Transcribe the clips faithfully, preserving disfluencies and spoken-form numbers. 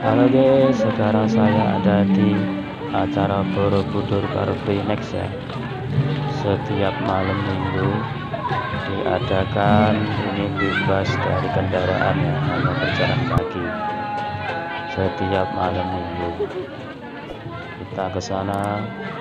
Halo guys, sekarang saya ada di acara Borobudur Car Free Next ya. Setiap malam minggu diadakan ini bebas dari kendaraan yang hanya berjalan kaki. Setiap malam minggu kita ke sana.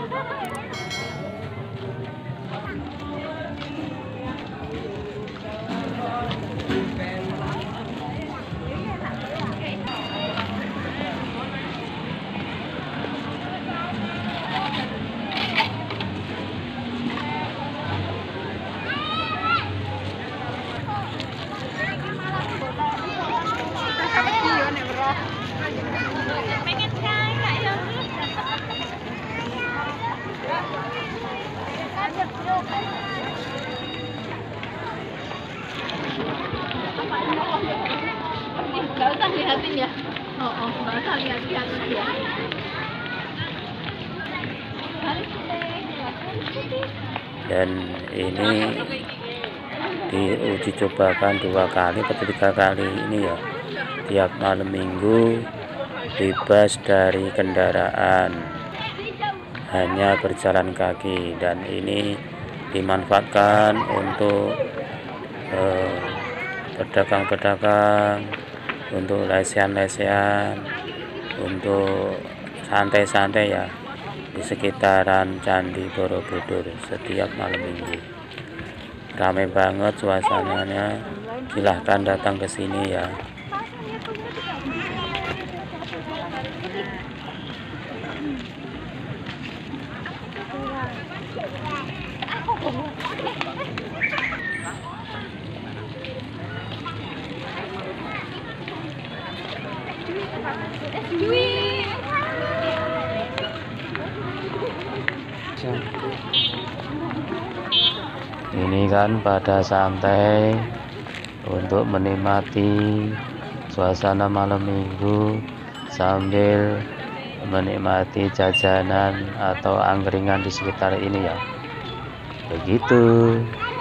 Nggak usah lihatin ya. Oh, oh, nggak usah lihat-lihatin ya. Dan ini diuji cobakan dua kali atau tiga kali ini ya, tiap malam minggu bebas dari kendaraan, hanya berjalan kaki. Dan ini dimanfaatkan untuk eh, pedagang-pedagang, untuk lesehan-lesehan, untuk santai-santai ya di sekitaran Candi Borobudur setiap malam minggu. Ramai banget suasananya, silahkan datang ke sini ya. Ini kan pada santai untuk menikmati suasana malam minggu sambil menikmati jajanan atau angkringan di sekitar ini ya. Begitu.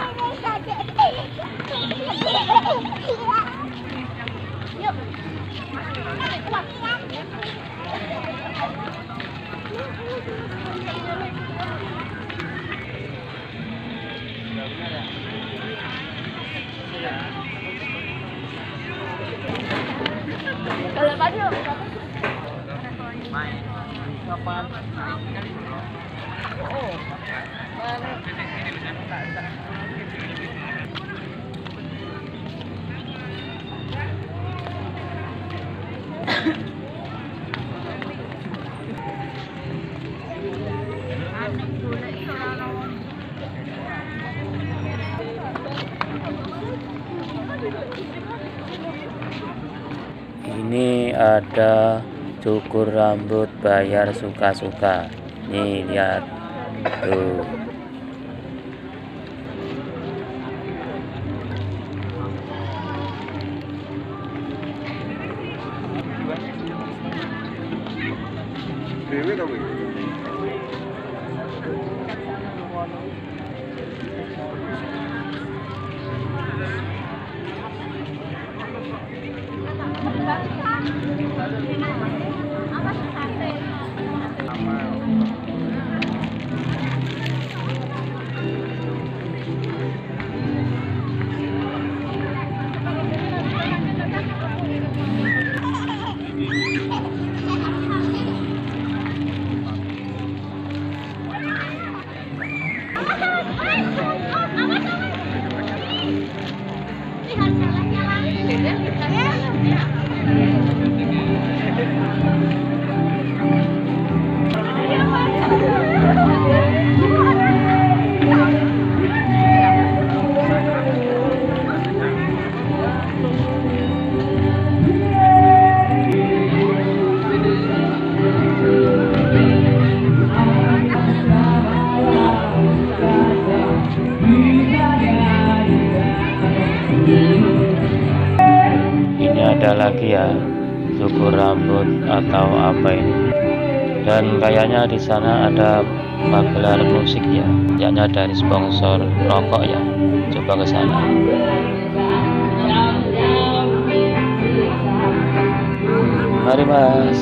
Ini ada cukur rambut bayar suka-suka. Nih lihat tuh. Ini ada lagi ya, cukur rambut atau apa ini. Dan kayaknya di sana ada pagelaran musik ya, kayaknya dari sponsor rokok ya. Coba ke sana. Mari Mas.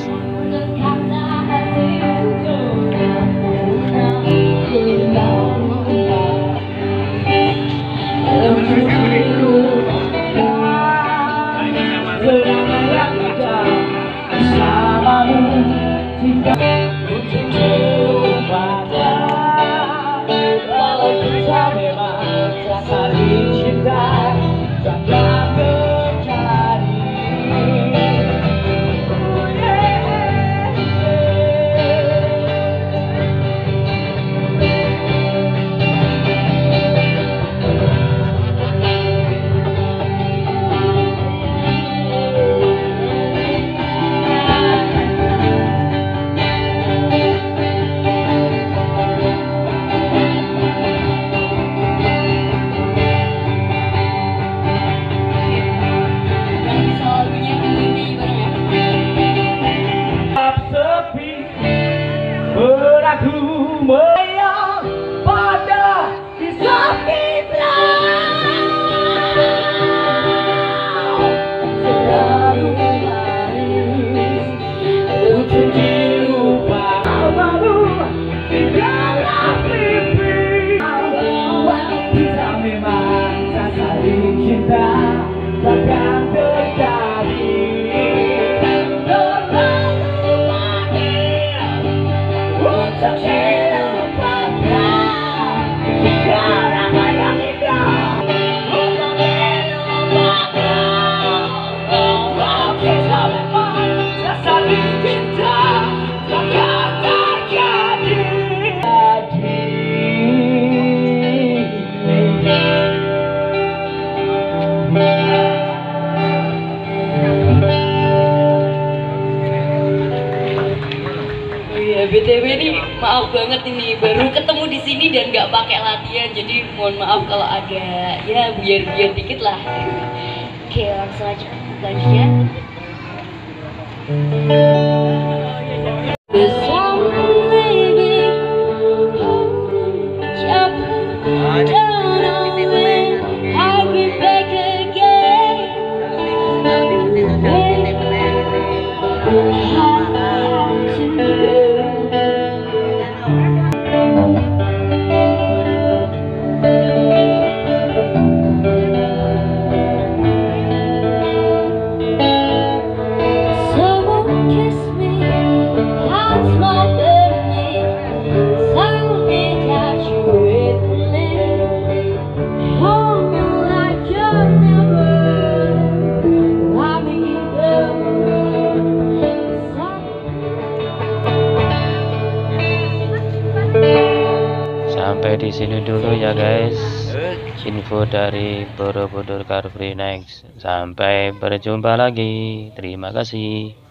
B T W nih, maaf banget ini baru ketemu di sini dan nggak pakai latihan, jadi mohon maaf kalau ada ya biar biar dikit lah. Oke, langsung aja selanjutnya. Sampai di sini dulu ya guys, info dari Borobudur Car Free Next. Sampai berjumpa lagi. Terima kasih.